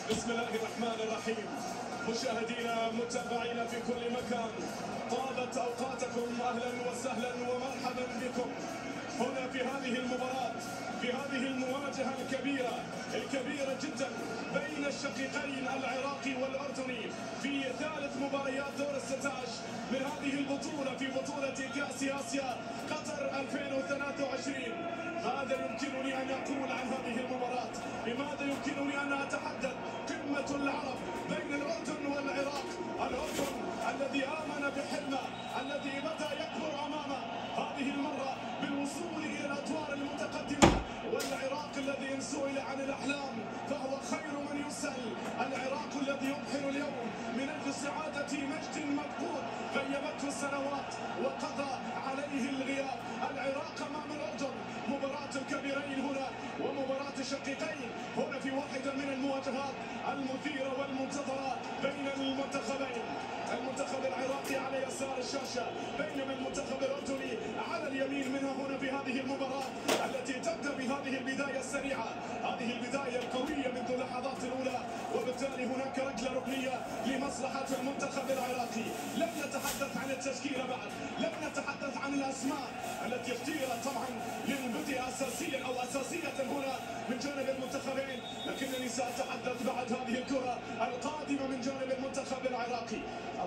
بسم الله الرحمن الرحيم. مشاهدينا متابعينا في كل مكان، طابت اوقاتكم، اهلا وسهلا ومرحبا بكم هنا في هذه المباراة، في هذه المواجهة الكبيرة جدا بين الشقيقين العراقي والأردني في ثالث مباريات دور ال16 من هذه البطولة، في بطولة كأس آسيا قطر 2023. ماذا يمكنني أن أقول عن هذه المباراة؟ بماذا يمكنني أن أتحدث؟ قمة العرب بين الأردن والعراق، الأردن الذي آمن بحلمه، الذي بدأ يكبر أمامه هذه المرة بالوصول إلى الأدوار المتقدمة، والعراق الذي إن سئل عن الأحلام فهو خير من يسأل، العراق الذي يضحي اليوم من أجل سعادة مجد مفقود غيبته السنوات وقضى عليه الغياب. العراق أمام الأردن، مباراة الكبيرين هنا ومباراة الشقيقين هنا في واحدة من المواجهات المثيرة والمنتظرة بين المنتخبين. المنتخب العراقي على يسار الشاشة، بينما المنتخب الأردني على اليمين منها هنا في هذه المباراة التي تبدأ بهذه البداية السريعة، هذه البداية القوية منذ اللحظات الأولى، وبالتالي هناك ركلة ركنية لمصلحة المنتخب العراقي. لم نتحدث عن التشكيلة بعد، لم نتحدث عن الأسماء التي اختيرت طبعا للبدء أساسيا أو أساسية هنا من جانب المنتخبين، لكنني سأتحدث بعد هذه الكرة القادمة من جانب المنتخب العراقي.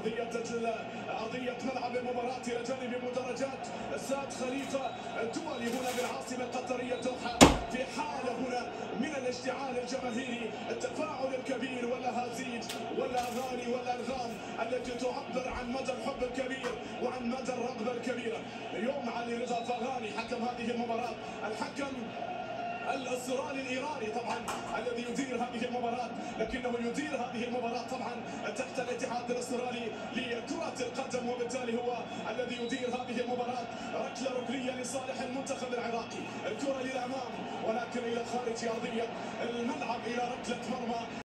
أرضية ملعب المباراة إلى جانب مدرجات الساد خليفة الدولي هنا بالعاصمة القطرية دوحة، في حالة هنا من الاشتعال الجماهيري، التفاعل الكبير والأهازيج والأغاني والأنغام التي تعبر عن مدى الحب الكبير وعن مدى الرغبة الكبيرة. اليوم علي رضا فغاني حكم هذه المباراة، الحكم الاسترالي الايراني طبعا الذي يدير هذه المباراه، لكنه يدير هذه المباراه طبعا تحت الاتحاد الاسترالي لكره القدم، وبالتالي هو الذي يدير هذه المباراه. ركله ركنيه لصالح المنتخب العراقي، الكره للامام ولكن الى خارج ارضيه الملعب، الى ركله مرمى.